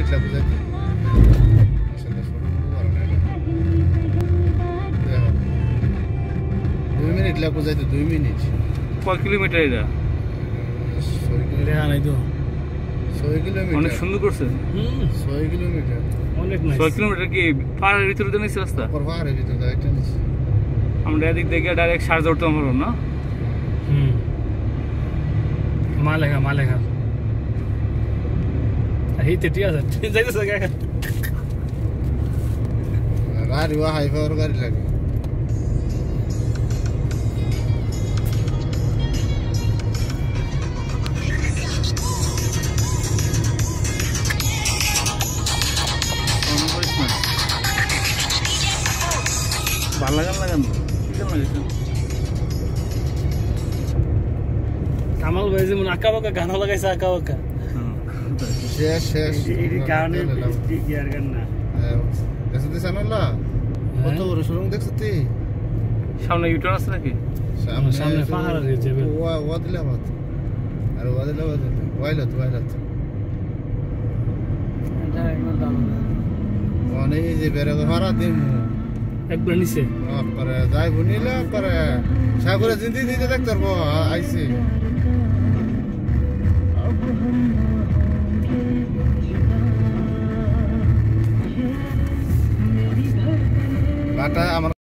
minute লাগবে যাইতে আসলে শুরু করা নাই 2 মিনিট লাগবে যাইতে 2 মিনিট কয় কিলোমিটার এটা 6 কিলোমিটার নাই তো 6 কিলোমিটার অনেক সুন্দর করছে 6 কিলোমিটার অনেক নাইস 6 কিলোমিটার কি পাহাড়ের ভিতরে তো নিচে রাস্তা পাহাড়ের ভিতরে একটা নিচে আমরা এদিক থেকে ডাইরেক্ট শারজা উঠতে পারবো না মালেখা এইতে ঠিক আছে যাইতেছে গাড়ি হাই পাওয়ার গাড়ি লাগে ভালো লাগান কামাল ভাই যেমন আঁকা বাঁকা গান লাগাইছে আঁকা বাঁকা শেষ গানের ইয়ার গান না দেখতে জানালা কত বড় শোরুম দেখছ তুই সামনে ইউটার্ন আছে নাকি সামনে পাহাড় রয়েছে ওয়াদিলাবাদ আর ওয়াদিলাবাদ ওয়াইলত এটা একদম দারুণ অনেক যে বেড়ে ভাড়া দিন একবার নিচে পরে যাই বুনিলা পরে সাগরে জিন্দি দিতে দেখতে পারবো আইসি বাটা আমার